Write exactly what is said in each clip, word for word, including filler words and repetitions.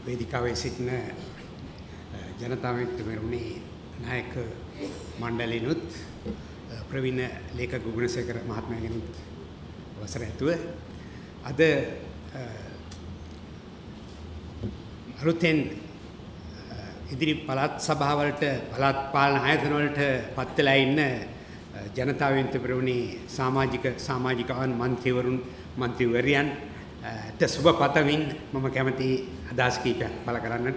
වේදිකාවේ සිටින ජනතා මිත්‍ර මෙරුණේ නායක මණ්ඩලෙනුත් ප්‍රවීණ ලේකක ගුණසේකර මහත්මයාගෙනුත් අවසර ඇතුව අද අලුතෙන් ඉදිරි පළාත් සභාවලට පළාත් පාලන ආයතන වලට පත් වෙලා ඉන්න ජනතා මිත්‍ර මෙරුණේ සමාජික සමාජිකවන් මන්ත්‍රීවරුන් මන්ත්‍රීවරයන් ට සුබ පතමින් මම කැමති අදහස් කීපයක් පළ කරන්නට.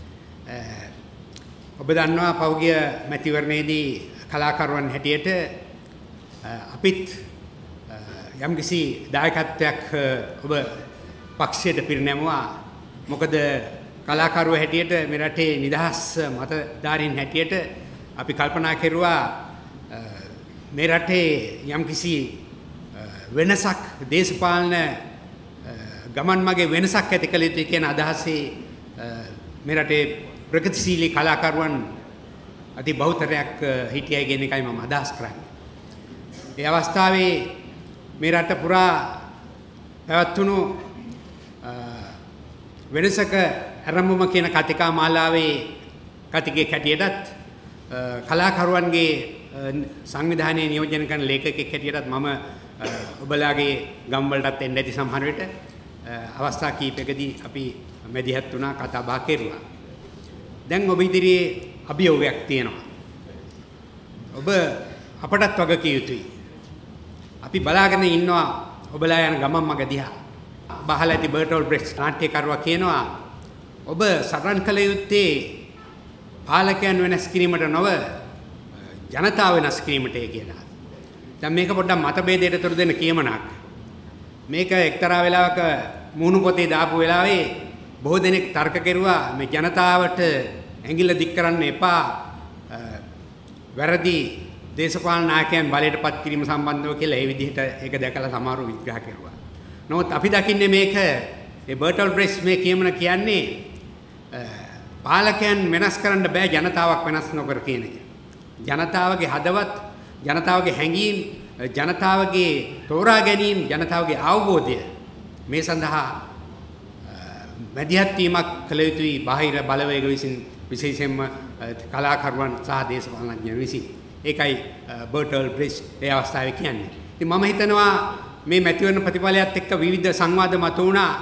ඔබ දන්නවා පෞද්ගලික මැතිවරණයේදී කලාකරුවන් හැටියට අපිත් යම්කිසි දායකත්වයක් ඔබ පක්ෂයට පිරිනැමුවා. මොකද කලාකරුවෝ හැටියට මේ රටේ නිදහස් මතධාරීන් හැටියට අපි කල්පනා කෙරුවා මේ රටේ යම්කිසි වෙනසක් දේශපාලන ගමන් මගේ වෙනසක් ඇති කළ යුතුයි කියන අදහසේ මේ රටේ ප්‍රගතිශීලී කලාකරුවන් අති බහුතරයක් හිටියයි කියන එකයි මම අදහස් කරන්නේ. ඒ අවස්ථාවේ මේ රට පුරා පැවැත්වුණු වෙනසක ආරම්භම කියන කතිකා මාලාවේ කතිකේ කැටියටත් කලාකරුවන්ගේ සංවිධානයේ නියෝජනය කරන ලේඛකෙක් හැටියටත් මම ඔබලාගේ ගම් වලටත් එන්න ඇති සමහර විට අවස්ථා කීපයකදී අපි මැදිහත් වුණා කතා බහ කෙරුවා. දැන් ඔබ ඉදිරියේ අභියෝගයක් තියෙනවා. ඔබ අපටත් වගකිය යුතුයි. අපි බලාගෙන ඉන්නවා ඔබලා යන ගමන් මග දිහා. බහලා ඇති බර්ටෝල් බ්‍රෙක්ස් නාට්‍යකරුවා කියනවා ඔබ සටන් කළ යුත්තේ පාලකයන් වෙනස් කිරීමට නොව ජනතාව වෙනස් කිරීමටයි කියලා. දැන් මේක පොඩ්ඩක් මතභේදයට තොර දෙන්න කියමනක්. මේක එක්තරා වෙලාවක මූණු පොතේ දාපු වෙලාවේ බොහෝ දෙනෙක් තර්ක කෙරුවා මේ ජනතාවට ඇඟිල්ල දික් කරන්න එපා වැරදි දේශපාලන නායකයන් බලයට පත් කිරීම සම්බන්ධව කියලා ඒ විදිහට ඒක දැකලා සමහරව විග්‍රහ කෙරුවා. නමුත් අපි දකින්නේ මේක ඒ බර්ටල් බ්‍රෙක්ස් මේ කියමන කියන්නේ පාලකයන් වෙනස් කරන්න බෑ ජනතාවක් වෙනස් නොකර කියන එක. ජනතාවගේ හදවත්, ජනතාවගේ හැඟීම්, ජනතාවගේ තෝරා ගැනීම, ජනතාවගේ අවබෝධය මේ සඳහා මැදිහත් වීමක් කළ යුතුයි බාහිර බලවේග විසින් විශේෂයෙන්ම කලාකරුවන් සහ දේශපාලනඥයන් විසින්. ඒකයි බර්ටල් බ්‍රෙක්ස් ඒ අවස්ථාවේ කියන්නේ. ඉතින් මම හිතනවා මේ මැතිවරණ ප්‍රතිඵලයත් එක්ක විවිධ සංවාද මතු වුණා.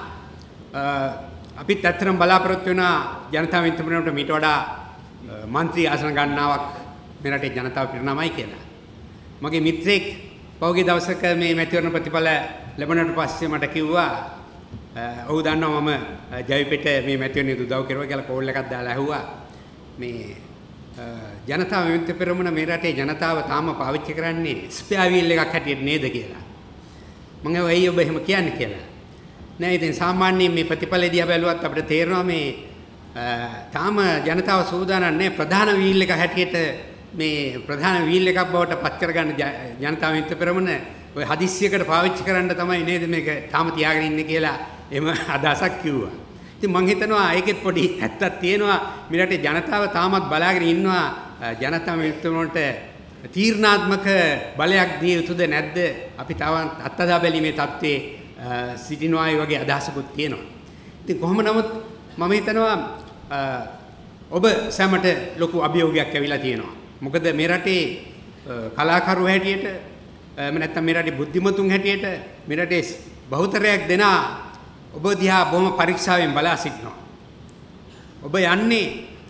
අපිත් ඇත්තටම බලාපොරොත්තු වෙනා ජනතා මිත්‍රමණයට මීට වඩා മന്ത്രി ආසන ගණනාවක් මේ රටේ ජනතාව පිරිනමයි කියලා. මගේ මිත්‍රෙක් පහුගිය දවසක මේ මැතිවරණ ප්‍රතිඵල ලැබුණාට පස්සේ මට කිව්වා ඔහු දන්නවා මම ජයවිපිට මේ මැතිවරණේ උදව් කරුවා කියලා කෝල් එකක් දාලා ඇහුවා. මේ ජනතා විමුක්ති පෙරමුණ මේ රටේ ජනතාව තාම පාවිච්චි කරන්නේ ස්පෙයා වීල් එකක් හැටියට නේද කියලා. මම ඇයි ඔබ එහෙම කියන්නේ කියලා. නෑ ඉතින් සාමාන්‍යයෙන් මේ ප්‍රතිඵලය දිහා බැලුවත් අපිට තේරෙනවා මේ තාම ජනතාව සූදානම් නැහැ ප්‍රධාන වීල් එක හැටියට මේ ප්‍රධාන වීල් එකක් බවට පත් කරගන්න ජනතා විමුක්ති පෙරමුණ ඔය හදිස්සියකට පාවිච්චි කරන්න තමයි නේද මේක තාම තියාගෙන ඉන්නේ කියලා එහෙම අදහසක් කිව්වා. ඉතින් මම හිතනවා ඒකෙත් පොඩි ඇත්තක් තියෙනවා. මේ රටේ ජනතාව තාමත් බලාගෙන ඉන්නවා ජනතා විමුක්ති පෙරමුණට තීර්ණාත්මක බලයක් දිය යුතුද නැද්ද? අපි තව අත්දැක බැලීමේ තත්ත්වයේ සිටිනවා වගේ අදහසකුත් තියෙනවා. ඉතින් කොහොම නමුත් මම හිතනවා ඔබ සැමට ලොකු අභියෝගයක් ඇවිල්ලා තියෙනවා. මොකද මේ රටේ කලාකරුවෝ හැටියට එහෙම නැත්නම් මේ රටේ බුද්ධිමතුන් හැටියට මේ රටේ බහුතරයක් දෙනා ඔබ දිහා බොහොම පරීක්ෂාවෙන් බලා සිටිනවා. ඔබ යන්නේ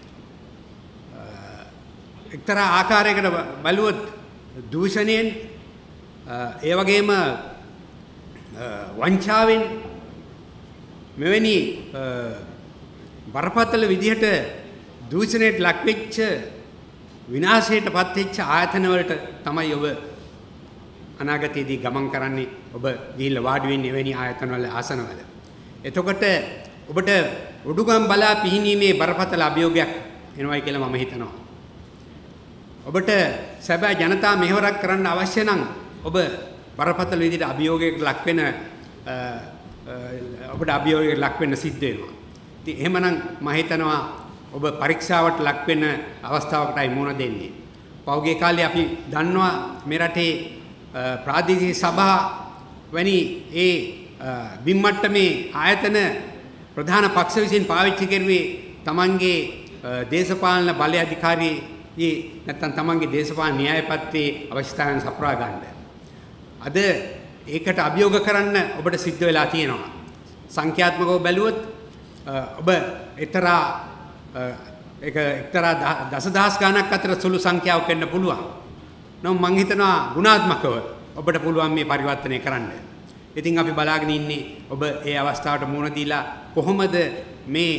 එක්තරා ආකාරයකට බලුවොත් දූෂණයෙන් ඒ වගේම වංචාවෙන් මෙවැනි බරපතල විදිහට දූෂණයට ලක් වෙච්ච විනාශයට පත් වෙච්ච ආයතන වලට තමයි ඔබ අනාගතයේදී ගමන් කරන්නේ. ඔබ ගිහිල්ලා වාඩි වෙන්නේ එවැනි ආයතන වල ආසන වල. එතකොට ඔබට උඩුගම් බලා පිහිනීමේ බරපතල අභියෝගයක් එනවායි කියලා මම හිතනවා. ඔබට සැබෑ ජනතා මෙහෙවරක් කරන්න අවශ්‍ය නම් ඔබ බරපතල විදිහට අභියෝගයකට ලක් වෙන ඔබට අභියෝගයකට ලක් වෙන්න සිද්ධ වෙනවා. ඉතින් එහෙමනම් මම හිතනවා ඔබ පරීක්ෂාවට ලක් වෙන අවස්ථාවකටයි මුහුණ දෙන්නේ. පෞගේ කාලේ අපි දන්නවා මේ රටේ ප්‍රාදේශීය සභා වැනි ඒ බිම්මට්ටමේ ආයතන ප්‍රධාන පක්ෂ විසින් පාවිච්චි කරුවේ තමන්ගේ දේශපාලන බලය අධිකාරී නැත්නම් තමන්ගේ දේශපාලන න්‍යාය පත්‍රයේ අවශ්‍යතාවයන් සපුරා ගන්න. අද ඒකට අභියෝග කරන්න ඔබට සිද්ධ වෙලා තියෙනවා. සංඛ්‍යාත්මකව බැලුවොත් ඔබ එක්තරා ඒක එක්තරා දසදහස් ගණනක් අතර සුළු සංඛ්‍යාවක් වෙන්න පුළුවන්. නමුත් මම හිතනවා ගුණාත්මකව ඔබට පුළුවන් මේ පරිවර්තනය කරන්න. ඉතින් අපි බලාගෙන ඉන්නේ ඔබ ඒ අවස්ථාවට මුහුණ දීලා කොහොමද මේ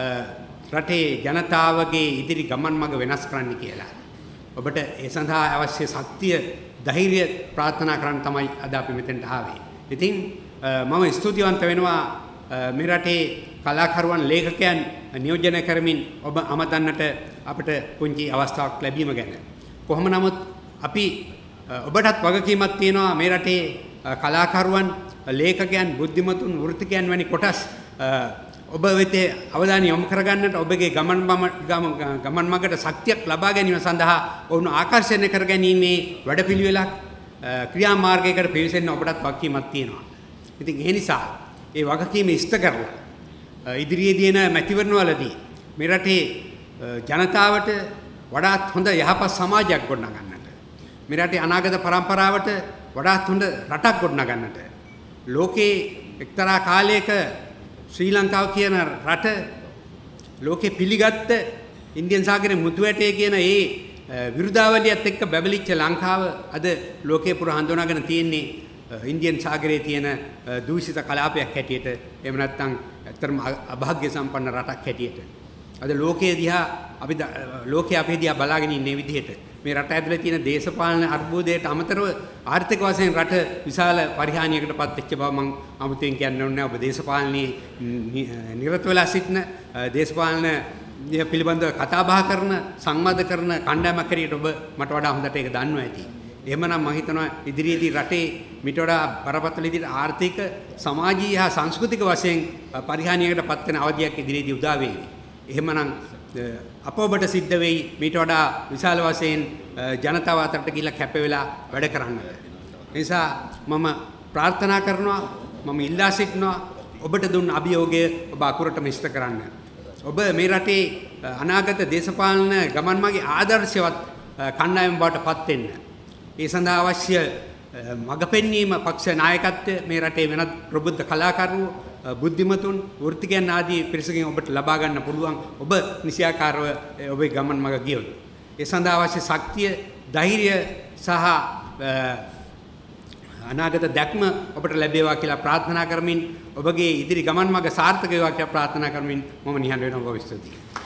රටේ ජනතාවගේ ඉදිරි ගමන් මඟ වෙනස් කරන්න කියලා. ඔබට ඒ සඳහා අවශ්‍ය ශක්තිය, ධෛර්යය ප්‍රාර්ථනා කරන්න තමයි අද අපි මෙතෙන්ට ආවේ. ඉතින් මම ස්තුතිවන්ත වෙනවා මේ රටේ කලාකරුවන්, ලේඛකයන් නියෝජනය කරමින් ඔබ අමතන්නට අපිට පුංචි අවස්ථාවක් ලැබීම ගැන. කොහොම නමුත් අපි ඔබටත් වගකීමක් තියෙනවා මේ රටේ කලාකරුවන්, ලේඛකයන්, බුද්ධිමතුන්, වෘත්තිකයන් වැනි කොටස් ඔබ වෙත අවධානය යොමු කරගන්නට, ඔබගේ ගමන් ගමන් මඟට ශක්තියක් ලබා ගැනීම සඳහා ඔවුන් ආකර්ෂණය කර ගැනීමේ වැඩපිළිවෙලක්, ක්‍රියාමාර්ගයකට පිවිසෙන්න ඔබටත් වගකීමක් තියෙනවා. ඉතින් ඒ නිසා ඒ වගකීම ඉෂ්ට කරලා ඉදිරියේදී එන මැතිවරණවලදී මේ රටේ ජනතාවට වඩාත් හොඳ යහපත් සමාජයක් ගොඩනගන්නට, මේ රටේ අනාගත පරම්පරාවට වඩාත් හොඳ රටක් ගොඩනගන්නට, ලෝකේ එක්තරා කාලයක ශ්‍රී ලංකාව කියන රට ලෝකේ පිළිගත්ත ඉන්දියන් සාගරයේ මුතු ඇටේ කියන ඒ විරුදාවලියත් එක්ක බැබලිච්ච ලංකාව අද ලෝකේ පුරා හඳුනාගෙන තියෙන්නේ ඉන්දියන් සාගරයේ තියෙන දූෂිත කලාපයක් හැටියට, එහෙම නැත්නම් ඇත්තටම අභාග්‍ය සම්පන්න රටක් හැටියට. අද ලෝකයේ දිහා අපි ලෝකයේ අපේ දිහා බලාගෙන ඉන්නේ විදිහට මේ රට ඇතුලේ තියෙන දේශපාලන අර්බුදයට අමතරව ආර්ථික වශයෙන් රට විශාල පරිහානියකට පත් වෙච්ච බව මම අමුතුවෙන් කියන්න ඕනේ. ඔබ දේශපාලනයේ නිරත වෙලා සිටින, දේශපාලන පිළිබඳව කතා බහ කරන, සංවාද කරන කණ්ඩායමක් හැටියට ඔබ මට වඩා හොඳට ඒක දන්නවා ඇති. එහෙමනම් මම හිතනවා ඉදිරියේදී රටේ මිට වඩා බරපතල විදිහට ආර්ථික, සමාජීය හා සංස්කෘතික වශයෙන් පරිහානියකට පත් වෙන අවධියක් ඉදිරියේදී උදා වේවි. එහෙමනම් අප ඔබට සිද්ධ වෙයි මීට වඩා විශාල වශයෙන් ජනතාව අතරට ගිහිල්ලා කැප වෙලා වැඩ කරන්නට. ඒ නිසා මම ප්‍රාර්ථනා කරනවා, මම ඉල්ලා සිටිනවා ඔබට දුන්න අභියෝගය ඔබ අකුරටම ඉෂ්ට කරන්න. ඔබ මේ රටේ අනාගත දේශපාලන ගමන් මගේ ආදර්ශවත් කණ්ඩායම බවට පත් වෙන්න. ඒ සඳහා අවශ්‍ය මඟ පෙන්වීම, පක්ෂ නායකත්වය මේ රටේ වෙනත් ප්‍රබුද්ධ කලාකරුවෝ, බුද්ධිමතුන්, වෘත්තිකයන් ආදී පිරිසකින් ඔබට ලබා ගන්න පුළුවන් ඔබ නිසියාකාරව ඔබේ ගමන් මඟ ගියොත්. ඒ සඳහා අවශ්‍ය ශක්තිය, ධෛර්යය සහ අනාගත දැක්ම ඔබට ලැබේවා කියලා ප්‍රාර්ථනා කරමින්, ඔබගේ ඉදිරි ගමන් මඟ සාර්ථක වේවා කියලා ප්‍රාර්ථනා කරමින් මම නිහඬ වෙනවා. ඔබ ස්තුතියි.